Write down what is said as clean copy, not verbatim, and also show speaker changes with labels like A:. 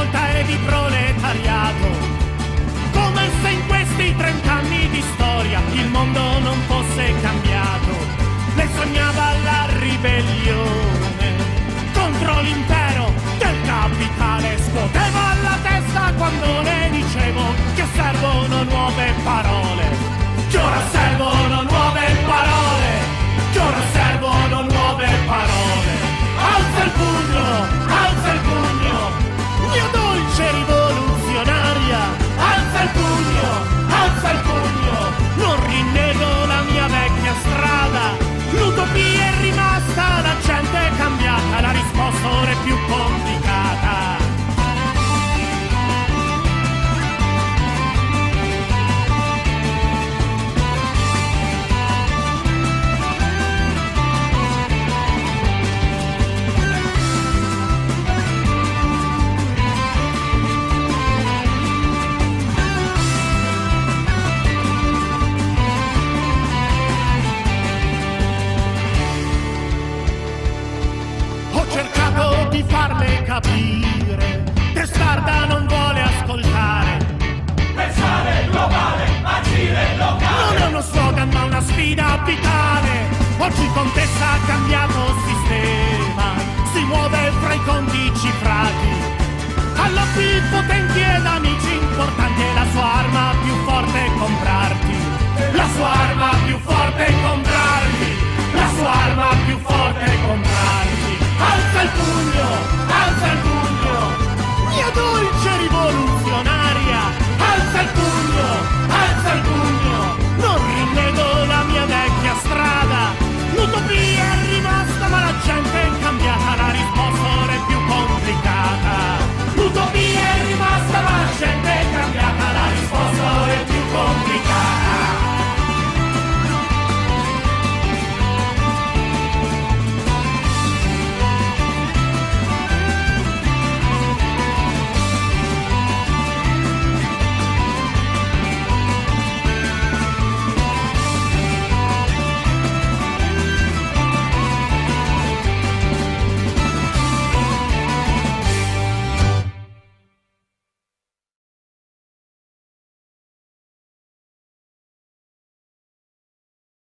A: rivolta e di proletariato, come se in questi 30 anni di storia il mondo non fosse cambiato. Lei sognava la ribellione contro l'impero del capitale, scuoteva la testa quando le dicevo che servono nuove parole, che ora servono nuove parole, che ora servono nuove parole. Alza il pugno, mia dolce rivoluzionaria, alza il pugno, non rinnego la mia vecchia strada, l'utopia è rimasta, la gente è cambiata, la risposta ora è più complicata. Di farle capire, testarda non vuole ascoltare.
B: Pensare globale, agire locale.
A: Non è uno slogan ma una sfida vitale. Oggi contessa ha cambiato